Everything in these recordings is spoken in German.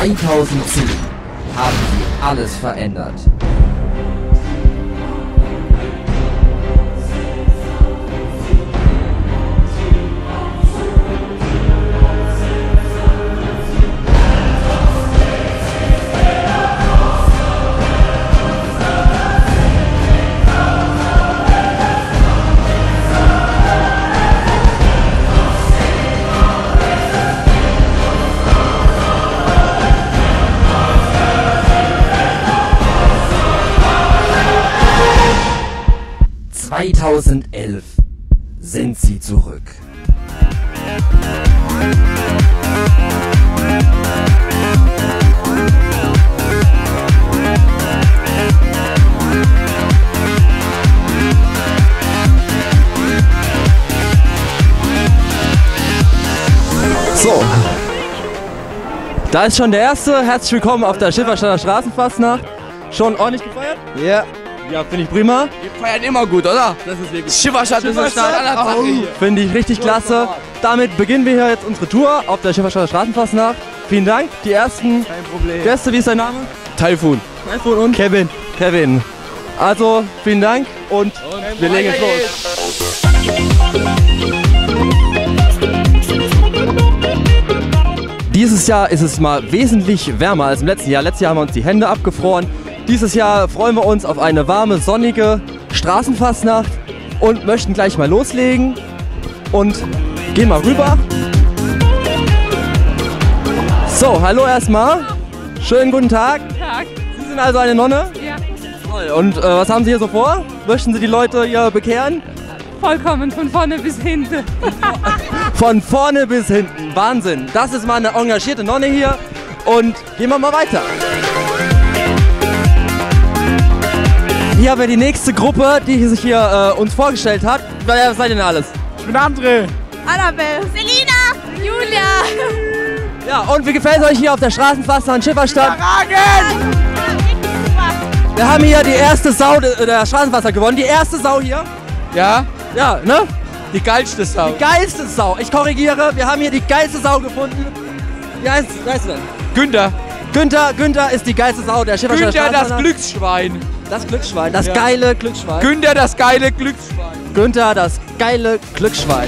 2010 haben sie alles verändert. ...2011 sind sie zurück. So, da ist schon der Erste. Herzlich willkommen auf der Schifferstadter Straßenfastnacht. Schon ordentlich gefeiert? Ja. Ja, finde ich prima. Wir feiern immer gut, oder? Das ist wirklich. Schifferstadt ist eine Stadt aller Sache hier. Finde ich richtig klasse. Damit beginnen wir hier jetzt unsere Tour auf der Schifferstadter Straßenfastnacht. Vielen Dank. Die ersten Gäste, wie ist dein Name? Taifun. Taifun und? Kevin. Kevin. Also, vielen Dank und wir legen jetzt los. Dieses Jahr ist es mal wesentlich wärmer als im letzten Jahr. Letztes Jahr haben wir uns die Hände abgefroren. Dieses Jahr freuen wir uns auf eine warme, sonnige Straßenfastnacht und möchten gleich mal loslegen und gehen mal rüber. So, hallo erstmal. Schönen guten Tag. Tag. Sie sind also eine Nonne? Ja. Toll. Und was haben Sie hier so vor? Möchten Sie die Leute hier bekehren? Vollkommen, von vorne bis hinten. Von vorne bis hinten. Wahnsinn. Das ist mal eine engagierte Nonne hier. Und gehen wir mal weiter. Hier haben wir die nächste Gruppe, die sich hier uns vorgestellt hat. Wer seid ihr denn alles? Ich bin André. Annabelle. Selina. Julia. Ja, und wie gefällt es euch hier auf der Straßenfastnacht in Schifferstadt? Wir haben hier die erste Sau der Straßenfastnacht gewonnen. Die erste Sau hier. Ja? Ja, ne? Die geilste Sau. Die geilste Sau. Ich korrigiere, wir haben hier die geilste Sau gefunden. Wie heißt du denn? Günther. Günther ist die geilste Sau der Schifferstadt. Günther, das Glücksschwein. Das Glücksschwein, das geile Glücksschwein. Günther, das geile Glücksschwein. Günther, das geile Glücksschwein.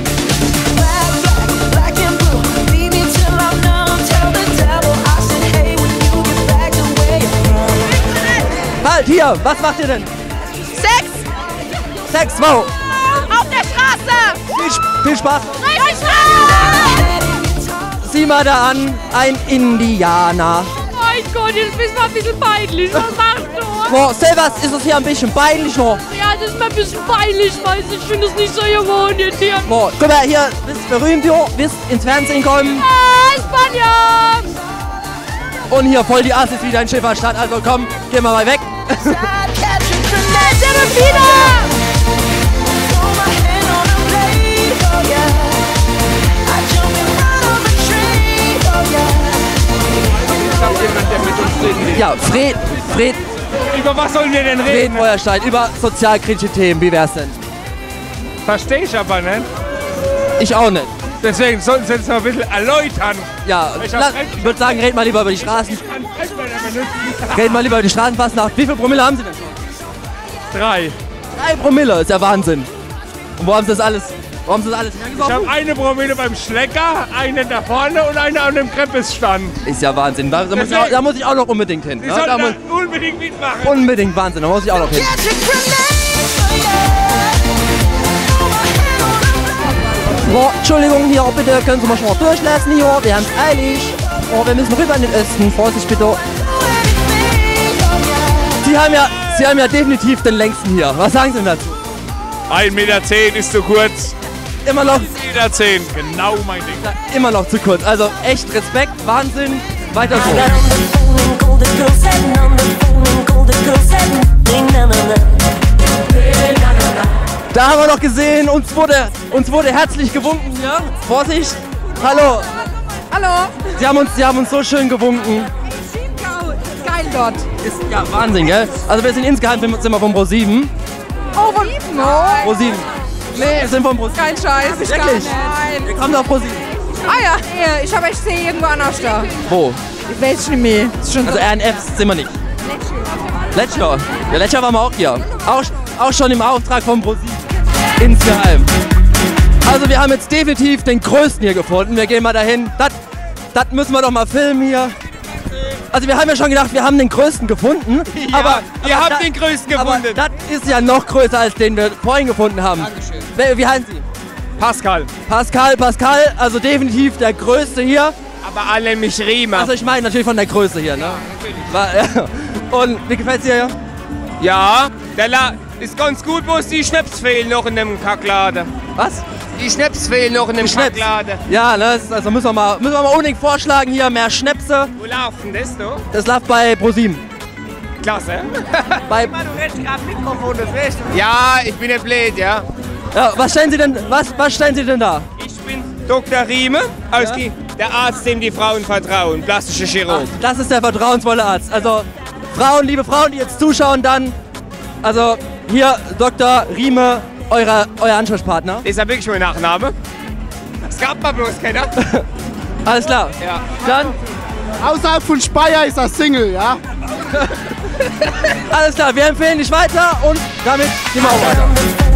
Halt, hier, was macht ihr denn? Sex. Sex, wo? Auf der Straße. Viel Spaß. Richtig. Sieh mal da an, ein Indianer. Mein Gott, jetzt bist du mal ein bisschen peinlich. Was machst du? Boah, Silvers, ist es hier ein bisschen peinlich noch. Ja, das ist mir ein bisschen peinlich, weißt du. Ich finde es nicht so orientiert. Boah, guck mal, hier, bist berühmt, jo, bist ins Fernsehen kommen. Spanier. Und hier voll die Assis wieder in Schifferstadt. Also komm, geh mal weg. Ja, Fred. Über was sollen wir denn Fred reden? Feuerstein, über sozialkritische Themen. Wie wär's denn? Verstehe ich aber nicht. Ich auch nicht. Deswegen sollten Sie jetzt noch ein bisschen erläutern. Ja, ich würde sagen, red mal lieber über die Straßen. Red mal lieber über die Straßenfastnacht. Wie viel Promille haben Sie denn schon? 3. 3 Promille, ist ja Wahnsinn. Und wo haben Sie das alles Ich habe eine Promille beim Schlecker, eine da vorne und eine an dem Kreppesstand. Ist ja Wahnsinn. Da muss ich auch noch unbedingt hin. Sie sollten da unbedingt mitmachen. Unbedingt Wahnsinn, da muss ich auch noch hin. Boah, Entschuldigung, hier bitte, können Sie mal schon mal durchlassen hier, wir haben es eilig. Oh, wir müssen rüber in den Osten, Vorsicht bitte. Sie haben ja definitiv den längsten hier. Was sagen Sie denn dazu? 1,10 Meter ist zu kurz. Immer noch 1,10 Meter, genau mein Ding. Immer noch zu kurz. Also echt Respekt, Wahnsinn. Weiter so. Da haben wir noch gesehen, uns wurde herzlich gewunken hier. Vorsicht. Hallo. Hallo. Sie haben uns so schön gewunken. Geil dort. Ist ja Wahnsinn, gell? Also wir sind insgeheim sind wir vom Pro7. Oh, von Pro7? Pro7. Nee, wir sind vom Pro7. Kein Scheiß. Wirklich? Nein. Wir kommen auf Pro7. Ah ja, ich habe echt C irgendwo anders da. Wo? Ich weiß nicht mehr. Ist schon Also RNF sind wir nicht. Letscher. Ja, Letscher waren wir auch hier. Auch schon im Auftrag vom ProSieben. Insgeheim. Also wir haben jetzt definitiv den größten hier gefunden. Wir gehen mal dahin. Das müssen wir doch mal filmen hier. Also wir haben ja schon gedacht, wir haben den größten gefunden. Ja, aber ihr habt den größten gefunden. Aber das ist ja noch größer als den wir vorhin gefunden haben. Dankeschön. Wie heißen Sie? Pascal. Pascal, also definitiv der größte hier. Aber alle mich Riemer. Also ich meine natürlich von der Größe hier, ne? Ja. Und wie gefällt's dir hier? Ja, der ist ganz gut, bloß die Schnaps fehlen noch in dem Kackladen. Was? Die Schnaps fehlen noch in dem Schnaps. Kackladen. Ja, ne, also müssen wir mal unbedingt vorschlagen hier, mehr Schnäpse. Wo laufen das, du? Das läuft bei ProSieben. Klasse. Bei, Du redest gerade Mikrofon, das weißt du. Ja, ich bin nicht blöd, ja. ja, was stellen Sie denn da? Ich bin Dr. Rieme, der Arzt, dem die Frauen vertrauen, plastischer Chirurg. Das ist der vertrauensvolle Arzt. Also Frauen, liebe Frauen, die jetzt zuschauen, dann, also hier Dr. Rieme, euer Ansprechpartner. Ist ja wirklich mein Nachname. Das gab mal bloß keiner. Alles klar. Ja. Dann, Außerhalb von Speyer ist er Single, ja? alles klar, wir empfehlen dich weiter und damit gehen wir auch weiter.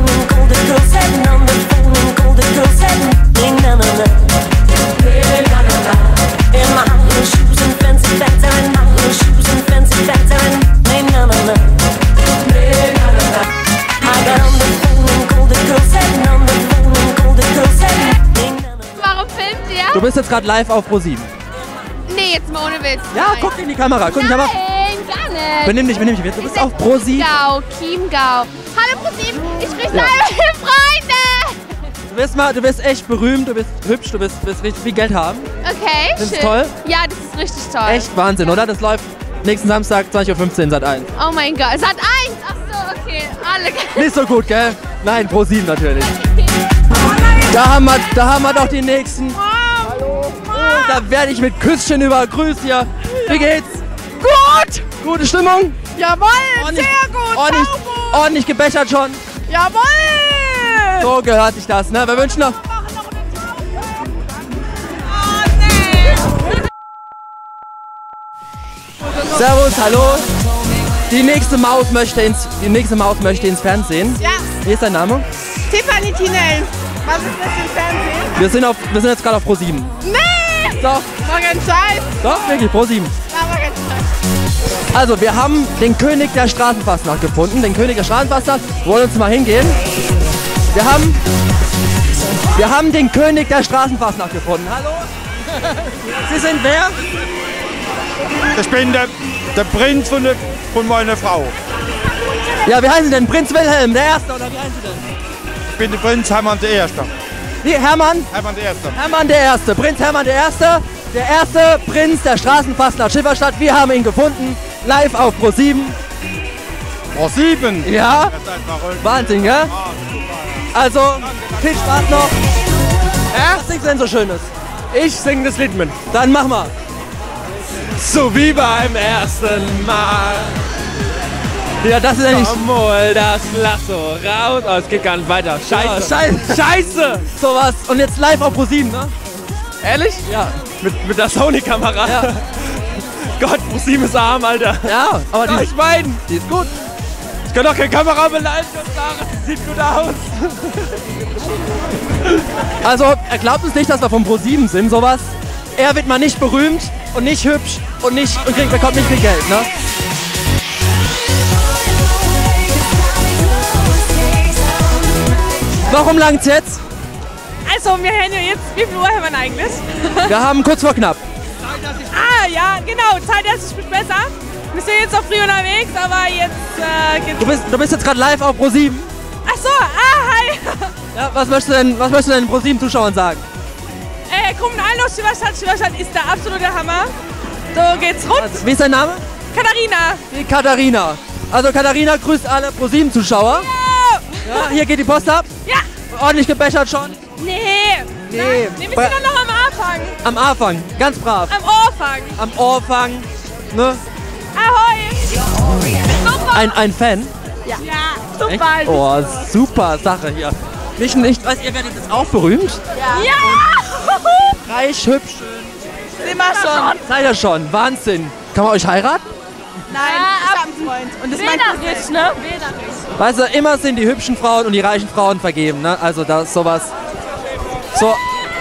Warum filmt ihr? Du bist jetzt gerade live auf ProSieben. Nee, jetzt mal ohne Witz. Ja, Nein. guck in die Kamera, guck in die Kamera. Nein, gar nicht. Benimm dich, du bist auf ProSieben. Chiemgau. Hallo ProSieben, ich spreche Ja. live mit den Freunden. Du bist echt berühmt, du bist hübsch, du wirst richtig viel Geld haben. Okay, Findest schön. du toll? Ja, das ist richtig toll. Echt Wahnsinn, oder? Das läuft nächsten Samstag 20:15 Uhr Sat.1. Oh mein Gott, Sat 1. Ach so, okay. Alle. Nicht so gut, gell? Nein, ProSieben natürlich. Da haben wir doch die nächsten. Hallo. Und da werde ich mit Küsschen übergrüßt hier. Wie geht's? Gut! Gute Stimmung? Jawohl, Ordentlich- sehr gut. Ordentlich, sauber. ordentlich gebechert schon. Jawohl. So gehört sich das, ne? Wir wünschen noch. Servus, hallo. Die nächste Maus möchte ins Fernsehen. Ja, Wie ist dein Name? Tiffany Tinel. Was ist das im Fernsehen? Wir sind jetzt gerade auf ProSieben. Nee! Doch, Morgen Scheiß. doch, wirklich, ProSieben. Ja, morgen Scheiß. Also, wir haben den König der Straßenfastnacht gefunden. Den König der Straßenfastnacht. Wir wollen uns mal hingehen. Wir haben den König der Straßenfastnacht gefunden. Hallo? Sie sind wer? Ich bin der Prinz von meiner Frau. Ja, wie heißen Sie denn? Prinz Wilhelm, der Erste, oder wie heißen Sie denn? Ich bin der Prinz Hermann der Erste. Wie, Hermann? Hermann der Erste. Hermann der Erste. Prinz Hermann der Erste. Der erste Prinz der Straßenfastnacht Schifferstadt. Wir haben ihn gefunden. Live auf ProSieben. ProSieben? Ja? Das ist einfach verrückt. Wahnsinn, gell? Also, viel Spaß noch. Was singst du denn so Schönes? Ich singe das Lied mit. Dann mach mal. So wie beim ersten Mal. Ja, das ist ja nicht... Hol das Lasso raus. Oh, es geht gar nicht weiter. Scheiße. Scheiße. Scheiße. Sowas. Und jetzt live auf ProSieben, ne? Ehrlich? Ja. Mit der Sony-Kamera? Ja. Gott, ProSieben ist arm, Alter. Ja, aber Ja, die, ich meine, die ist gut. ich kann doch keine Kamera beleidigen und sagen, das sieht gut aus. Also, er glaubt uns nicht, dass wir vom ProSieben sind, sowas. Er wird mal nicht berühmt und nicht hübsch und bekommt nicht viel Geld, ne? Warum langt's jetzt? Also, wir haben ja jetzt, wie viel Uhr haben wir eigentlich? Wir haben kurz vor knapp. Ah, ja, genau, Zeit erst ist besser. Wir sind jetzt noch früh unterwegs, aber jetzt geht's. Du bist jetzt gerade live auf ProSieben. Ach so, hi. Ja, was möchtest du denn den ProSieben-Zuschauern sagen? Kommt alle aus Schifferstadt ist der absolute Hammer. So geht's rund. Also, wie ist dein Name? Katharina. Die Katharina. Also Katharina grüßt alle ProSieben-Zuschauer. Ja, hier geht die Post ab. Ja. Ordentlich gebechert schon. Nee. Nee. Nee, wir sind doch noch am Anfang. Am Anfang, ganz brav. Am Ohrfang. Am Ohrfang. Ne? Ahoi. Ein Fan? Ja. Echt? Super. Oh, super Sache hier. Nicht, weißt ihr werdet jetzt auch berühmt? Ja. Reich, hübsch, Sind wir schon. Seid ihr schon? Wahnsinn. Kann man euch heiraten? Nein, ich hab einen Freund. Und das ist mein Cousin. ne? Weißt du, immer sind die hübschen Frauen und die reichen Frauen vergeben, ne? Also da ist sowas. So.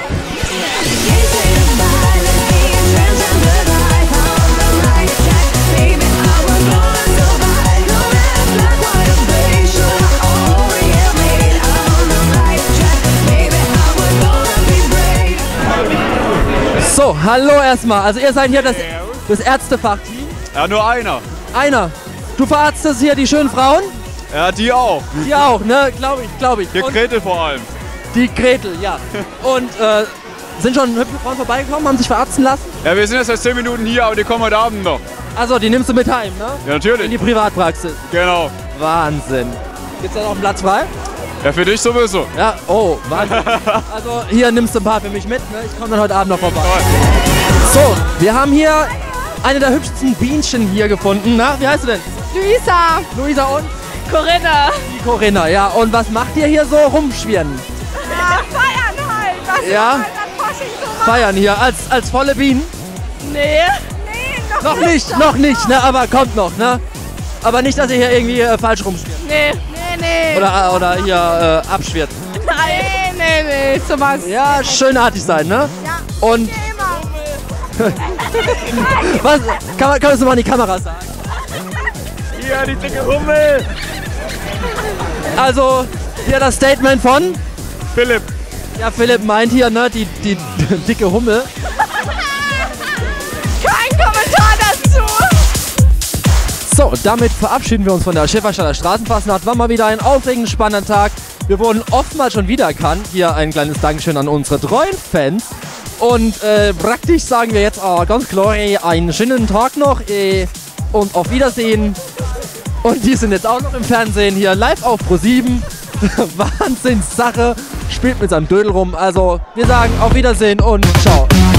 So, hallo erstmal. Also ihr seid hier das Ärztefachteam. Ja, nur einer. Einer. Du verarztest hier die schönen Frauen? Ja, die auch. Die auch, ne? Glaube ich. Die Und Gretel vor allem. die Gretel, ja. Und sind schon hübsche Frauen vorbeigekommen, haben sich verarzten lassen? Ja, wir sind jetzt seit 10 Minuten hier, aber die kommen heute Abend noch. Also, die nimmst du mit heim, ne? Ja, In die natürlich. Privatpraxis. Genau. Wahnsinn. Gibt's da noch einen Platz frei? Ja, für dich sowieso. Ja, oh, Wahnsinn. Also, hier nimmst du ein paar für mich mit, ne? Ich komme dann heute Abend noch vorbei. So, wir haben hier eine der hübschesten Bienchen hier gefunden. Na, wie heißt du denn? Luisa. Luisa und Corinna. die Corinna, ja. Und was macht ihr hier so rumschwirren? Ja, feiern halt. Was Ja? halt an Fasching so macht. Feiern hier als volle Bienen? Nee. Nee, Noch nicht, ne? Aber kommt noch, ne? Aber nicht, dass ihr hier irgendwie falsch rumschwirrt. Nee. Nee. Oder hier abschwirrt. Nee. Sowas. Ja, schönartig sein, ne? Ja. Und Immer. was? Kann man das mal in die Kamera sagen? Hier, die dicke Hummel. Also, hier das Statement von? Philipp. Ja, Philipp meint hier, ne? Die dicke Hummel. Kein Kommentar dazu. So, damit verabschieden wir uns von der Schäferstadter Straßenfastnacht. War mal wieder ein aufregend spannender Tag. Wir wurden oftmals schon wiedererkannt. Hier ein kleines Dankeschön an unsere treuen Fans. Und praktisch sagen wir jetzt ganz klar, einen schönen Tag noch und auf Wiedersehen. Und die sind jetzt auch noch im Fernsehen hier live auf Pro7. Wahnsinnssache. Spielt mit seinem Dödel rum. Also wir sagen auf Wiedersehen und ciao.